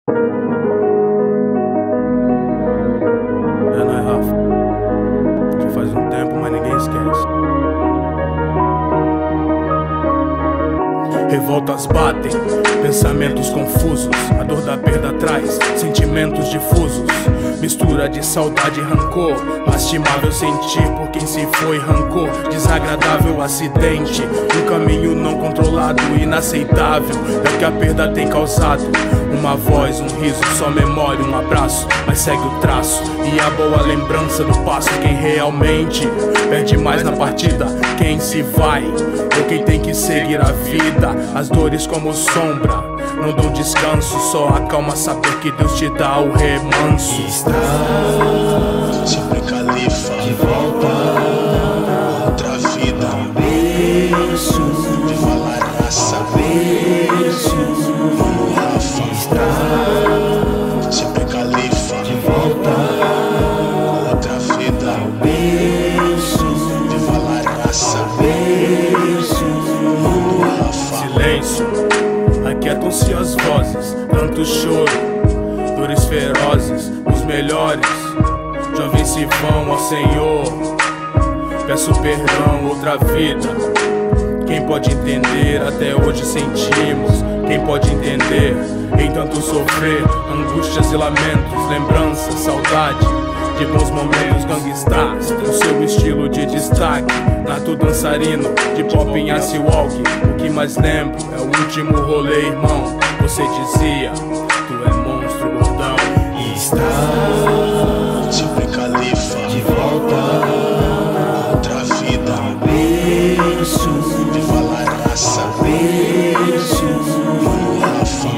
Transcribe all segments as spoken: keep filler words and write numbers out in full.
É, não é, Rafa? Já faz um tempo, mas ninguém esquece. Revoltas batem, pensamentos confusos, a dor da perda traz sentimentos difusos, mistura de saudade e rancor, lastimável sentir por quem se foi, rancor, desagradável acidente, um caminho não controlado, inaceitável, é o que a perda tem causado. Uma voz, um riso, só memória, um abraço, mas segue o traço e a boa lembrança do passo. Quem realmente perde mais na partida, quem se vai ou quem tem que seguir a vida. As dores como sombra não dão descanso, só a calma saber que Deus te dá o remanso. Está sempre califa, de volta outra vida, um berço, viva la raça, berço, mano Rafa. Está sempre califa, de volta outra vida, um berço, viva la raça, berço, mano Rafa. Silêncio, aquietam-se as vozes, tanto choro, dores ferozes, os melhores jovens se vão ao Senhor. Peço perdão, outra vida. Quem pode entender, até hoje sentimos. Quem pode entender, em tanto sofrer, angústias e lamentos, lembranças, saudade de bons momentos. Gangstars tem o seu estilo de destaque, nato dançarino, de pop em ice walk. O que mais lembro é o último rolê, irmão. Você dizia, tu é monstro, gordão. Está sempre califa, de volta outra vida, um berço, viva la raça, berço, mano Rafa.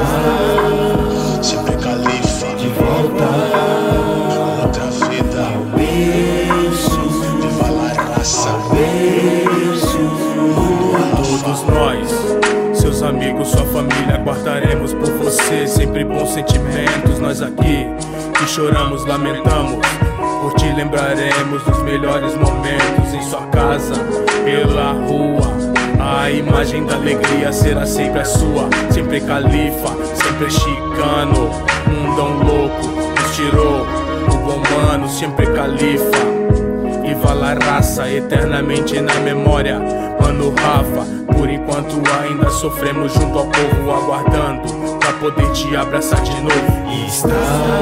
Está sempre califa, de volta outra vida, um berço, viva la raça, berço, mano Rafa. Todos nós, seus amigos, sua família, guardaremos por você sempre bons sentimentos. Nós aqui que choramos, lamentamos, por ti lembraremos dos melhores momentos em sua casa, pela rua. A imagem da alegria será sempre a sua, sempre califa, sempre chicano. Mundão louco nos tirou o bom mano, sempre califa. Viva la raça, eternamente na memória, mano Rafa. Por enquanto ainda sofremos junto ao povo, aguardando pra poder te abraçar de novo. Está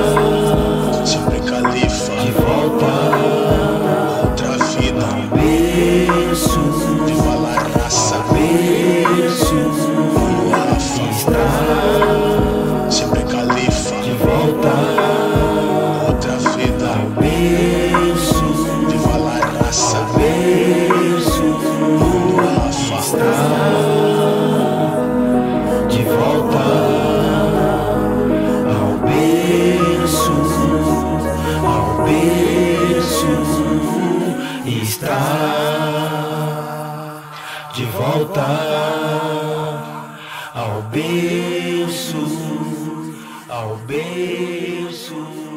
sempre califa, de volta outra vida, um berço, viva la raça, berço, mano Rafa. Está sempre califa, de volta outra vida, um berço, viva la raça, berço, mano Rafa. Está de volta ao berço, ao berço. Está de volta ao berço, ao berço.